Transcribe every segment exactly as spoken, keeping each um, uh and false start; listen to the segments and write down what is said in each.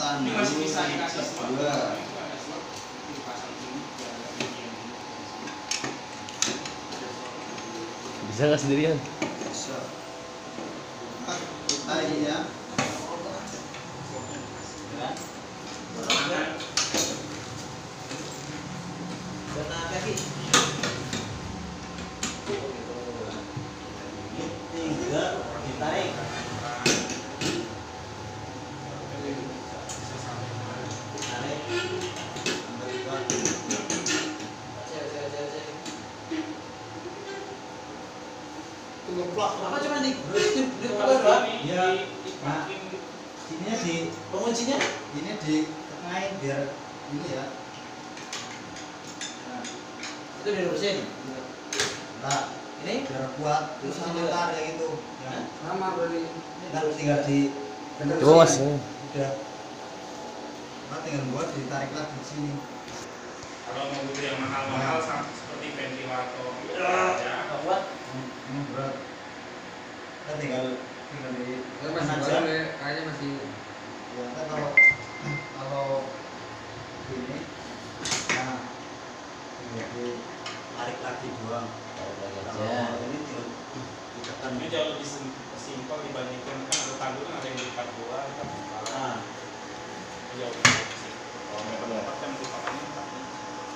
tahan Ini masih dulu. bisa dikasih Dua. Bisa nggak sendirian? Bisa. Ah, tarik ya. Kena kaki. Tiga, ditarik. Tarik. Ngeplak. Apa cuma di di di doang? Ya. Nah, ininya di Penguncinya? ini di tengahin biar ini ya. Nah, Itu diurusin. nah, Ini biar kuat terus sebentar kayak gitu. Ya. sama berarti. Ntar tinggal di Coba mas. udah. Nah, tinggal buat ditarik lagi di sini. Kalau mau butuh yang mahal-mahal sama seperti ventilator ya. Enggak kuat. Ini berat. Kita tinggal tinggal di masih aja. baru deh, kayaknya masih Ya, kan kalau kalau ini, nah, tinggal ditarik lagi doang. Kalau ini tinggal ditekan. Ini jauh lebih sim- simpel dibandingkan kan ada tandu kan ada yang lipat dua, kan Nah, jauh lebih simpel. Kalau mau pendapat kan lipatannya empat inch.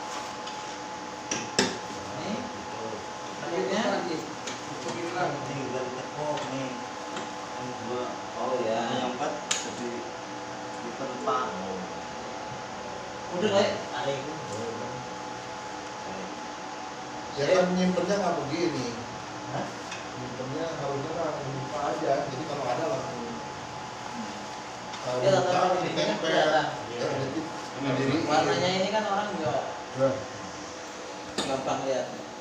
Ini akhirnya akhirnya ini udah ditekuk nih. Yang dua, oh ya. yang empat jadi diterpa. Udah lah. Tarik. Ya kan nyimpennya nggak begini, Hah? nyimpennya harusnya nggak buka aja, jadi kalau ada langsung kalau Ya, buka tata ini ini tempel, kelihatan. ya jadi Benar. sendiri. Warnanya ini kan orang juga Nah, gampang lihat.